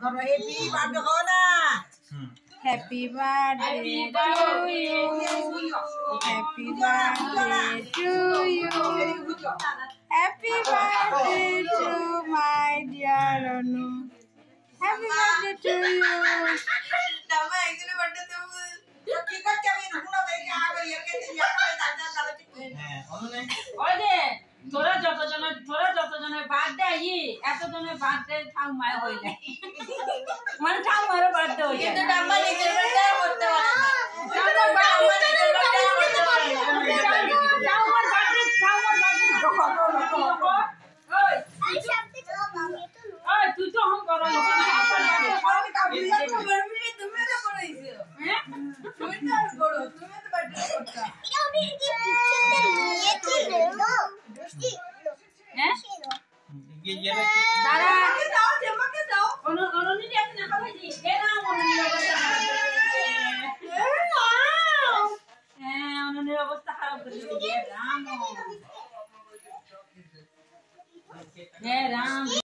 Happy birthday to you. Happy birthday to you. Happy birthday to my dear Anu. Happy birthday to you. তোরা যতজনের birthday এত জনের birthday ঠাউ মায় হয়ে যায় মানে ঠাউ মায়ের বার্থডে হয়ে যায় কিন্তু আমার নিজের বার্থডে করতে পারে না তুই তো हम करो অবস্থা খারাপ করে রাম